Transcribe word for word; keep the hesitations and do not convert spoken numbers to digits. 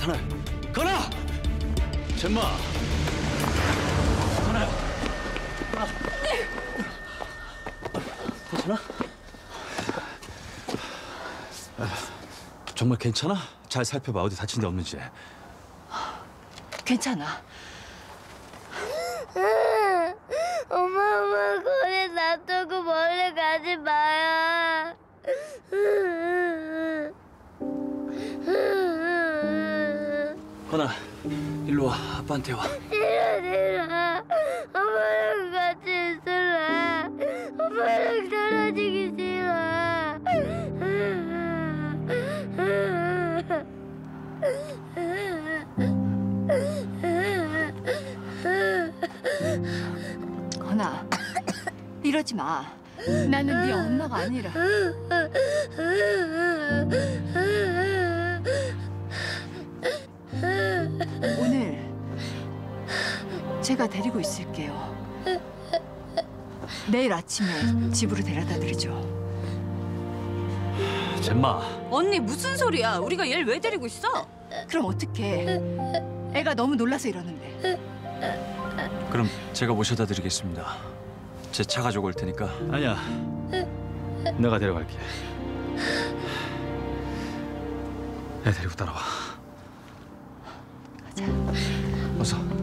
괜찮아요. 건아! 젬마! 건아야! 건아! 괜찮아? 정말 괜찮아? 잘 살펴봐. 어디 다친 데 없는지. 괜찮아. 엄마, 엄마, 거기 놔두고 멀리 가지 마요. 건아, 일로 와. 아빠한테 와. 싫어, 싫어. 엄마랑 같이 있을래. 엄마랑 떨어지기 싫어. 건아, 이러지 마. 나는 네 엄마가 아니라. 오늘 제가 데리고 있을게요. 내일 아침에 집으로 데려다 드리죠. 젬마. 언니 무슨 소리야? 우리가 얘를 왜 데리고 있어? 그럼 어떡해. 애가 너무 놀라서 이러는데. 그럼 제가 모셔다 드리겠습니다. 제 차 가지고 올 테니까. 아니야. 내가 데려갈게. 애 데리고 따라와. 가자. 어서.